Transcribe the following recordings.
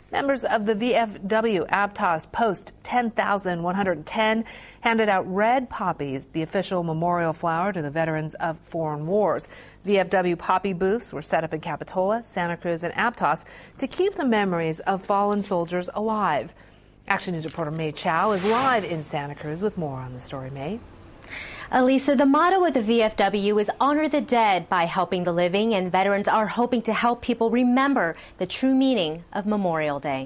Members of the VFW Aptos Post 10,110 handed out red poppies, the official memorial flower to the veterans of foreign wars. VFW poppy booths were set up in Capitola, Santa Cruz, and Aptos to keep the memories of fallen soldiers alive. Action News reporter May Chow is live in Santa Cruz with more on the story. May. Elisa, the motto of the VFW is honor the dead by helping the living, and veterans are hoping to help people remember the true meaning of Memorial Day.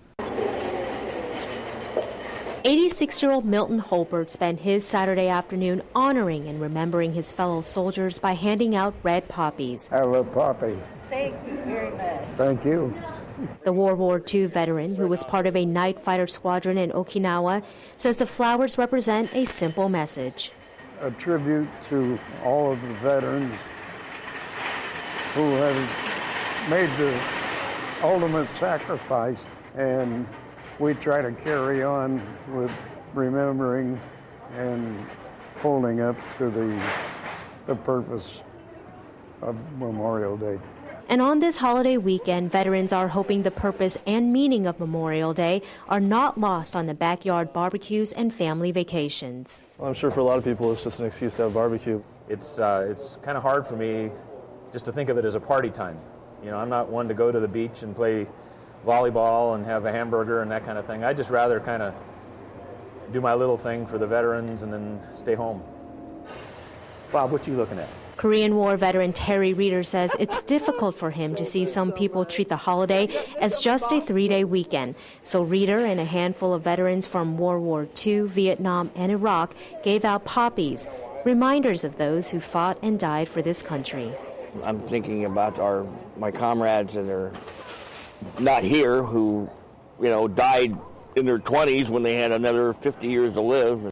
86-year-old Milton Holbert spent his Saturday afternoon honoring and remembering his fellow soldiers by handing out red poppies. I love poppies. Thank you very much. Thank you. The World War II veteran, who was part of a night fighter squadron in Okinawa, says the flowers represent a simple message. A tribute to all of the veterans who have made the ultimate sacrifice, and we try to carry on with remembering and holding up to the purpose of Memorial Day. And on this holiday weekend, veterans are hoping the purpose and meaning of Memorial Day are not lost on the backyard barbecues and family vacations. Well, I'm sure for a lot of people it's just an excuse to have barbecue. It's kind of hard for me just to think of it as a party time. You know, I'm not one to go to the beach and play volleyball and have a hamburger and that kind of thing. I'd just rather kind of do my little thing for the veterans and then stay home. Bob, what you looking at? Korean War veteran Terry Reeder says it's difficult for him to see some people treat the holiday as just a 3-day weekend. So Reeder and a handful of veterans from World War II, Vietnam, and Iraq gave out poppies, reminders of those who fought and died for this country. I'm thinking about my comrades that are not here who, died in their 20s when they had another 50 years to live.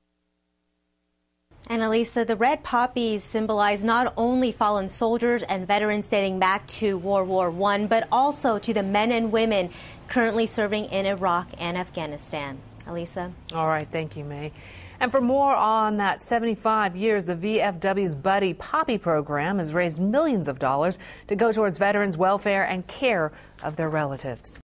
And Elisa, the red poppies symbolize not only fallen soldiers and veterans dating back to World War I, but also to the men and women currently serving in Iraq and Afghanistan. Elisa? All right, thank you, May. And for more on that 75 years, the VFW's Buddy Poppy program has raised millions of dollars to go towards veterans' welfare and care of their relatives.